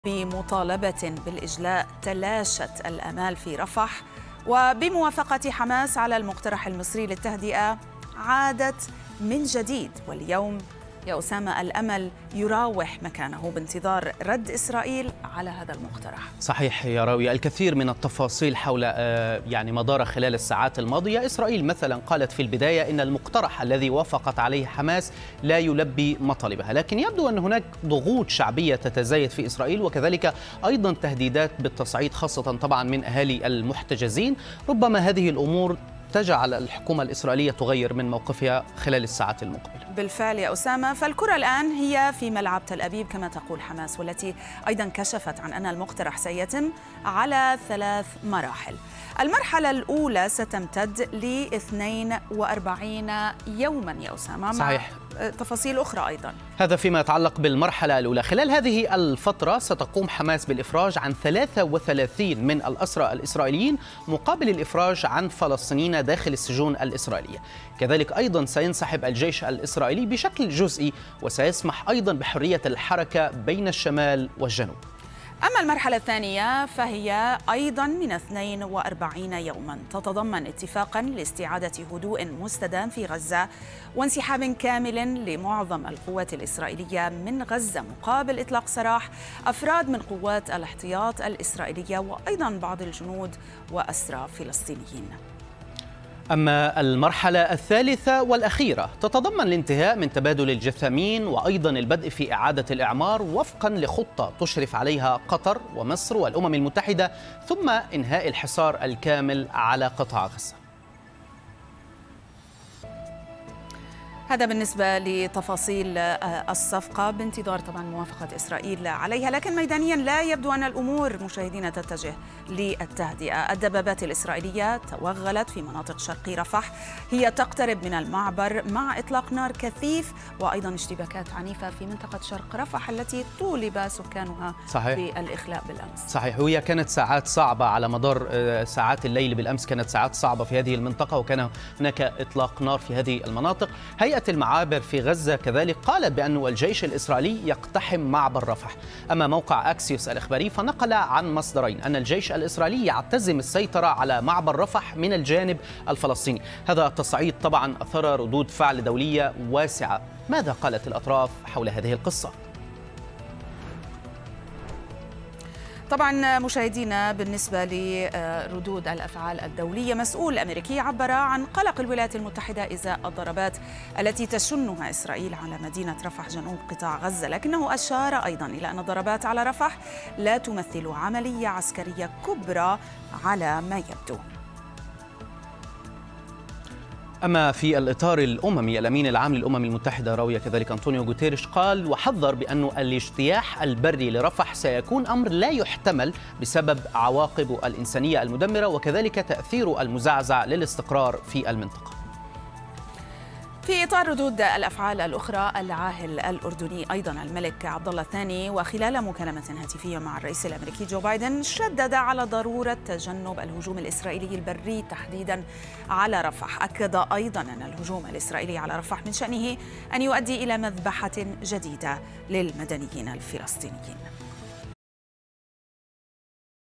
بمطالبة بالإجلاء تلاشت الآمال في رفح، وبموافقة حماس على المقترح المصري للتهدئة عادت من جديد. واليوم يا أسامة الأمل يراوح مكانه بانتظار رد إسرائيل على هذا المقترح. صحيح يا راوية، الكثير من التفاصيل حول ما دار خلال الساعات الماضية. إسرائيل مثلا قالت في البداية إن المقترح الذي وافقت عليه حماس لا يلبي مطالبها، لكن يبدو أن هناك ضغوط شعبية تتزايد في إسرائيل، وكذلك أيضا تهديدات بالتصعيد خاصة طبعا من أهالي المحتجزين. ربما هذه الأمور تجعل الحكومة الإسرائيلية تغير من موقفها خلال الساعات المقبلة. بالفعل يا أسامة، فالكرة الآن هي في ملعب تل أبيب كما تقول حماس، والتي أيضا كشفت عن أن المقترح سيتم على 3 مراحل. المرحلة الأولى ستمتد ل 42 يوما يا أسامة، صحيح. مع تفاصيل أخرى أيضا. هذا فيما يتعلق بالمرحلة الأولى. خلال هذه الفترة ستقوم حماس بالإفراج عن 33 من الأسرى الإسرائيليين مقابل الإفراج عن فلسطينيين داخل السجون الإسرائيلية. كذلك أيضا سينسحب الجيش الإسرائيلي بشكل جزئي، وسيسمح أيضا بحرية الحركة بين الشمال والجنوب. أما المرحلة الثانية فهي أيضا من 42 يوما، تتضمن اتفاقا لاستعادة هدوء مستدام في غزة وانسحاب كامل لمعظم القوات الإسرائيلية من غزة مقابل إطلاق سراح أفراد من قوات الاحتياط الإسرائيلية وأيضا بعض الجنود وأسرى فلسطينيين. أما المرحلة الثالثة والأخيرة تتضمن الانتهاء من تبادل الجثامين وأيضا البدء في إعادة الإعمار وفقا لخطة تشرف عليها قطر ومصر والأمم المتحدة، ثم إنهاء الحصار الكامل على قطاع غزة. هذا بالنسبة لتفاصيل الصفقة بانتظار طبعا موافقة إسرائيل عليها، لكن ميدانيا لا يبدو أن الأمور مشاهدينا تتجه للتهدئة. الدبابات الإسرائيلية توغلت في مناطق شرقي رفح، هي تقترب من المعبر مع إطلاق نار كثيف وأيضا اشتباكات عنيفة في منطقة شرق رفح التي طولب سكانها بالإخلاء بالأمس. صحيح، وهي كانت ساعات صعبة على مدار ساعات الليل بالأمس، كانت ساعات صعبة في هذه المنطقة وكان هناك إطلاق نار في هذه المناطق. هيئة المعابر في غزة كذلك قالت بأن الجيش الإسرائيلي يقتحم معبر رفح. أما موقع أكسيوس الإخباري فنقل عن مصدرين أن الجيش الإسرائيلي يعتزم السيطرة على معبر رفح من الجانب الفلسطيني. هذا التصعيد طبعا أثار ردود فعل دولية واسعة. ماذا قالت الأطراف حول هذه القصة؟ طبعا مشاهدينا، بالنسبة لردود الأفعال الدولية، مسؤول أمريكي عبر عن قلق الولايات المتحدة إزاء الضربات التي تشنها إسرائيل على مدينة رفح جنوب قطاع غزة، لكنه أشار أيضا إلى أن الضربات على رفح لا تمثل عملية عسكرية كبرى على ما يبدو. أما في الإطار الأممي، الأمين العام للأمم المتحدة راوية كذلك أنطونيو غوتيريش قال وحذر بأن الاجتياح البري لرفح سيكون أمر لا يحتمل بسبب عواقبه الإنسانية المدمرة وكذلك تأثيره المزعزع للاستقرار في المنطقة. في إطار ردود الأفعال الأخرى، العاهل الأردني أيضا الملك عبد الله الثاني وخلال مكالمة هاتفية مع الرئيس الأمريكي جو بايدن شدد على ضرورة تجنب الهجوم الإسرائيلي البري تحديدا على رفح. أكد أيضا أن الهجوم الإسرائيلي على رفح من شأنه أن يؤدي إلى مذبحة جديدة للمدنيين الفلسطينيين.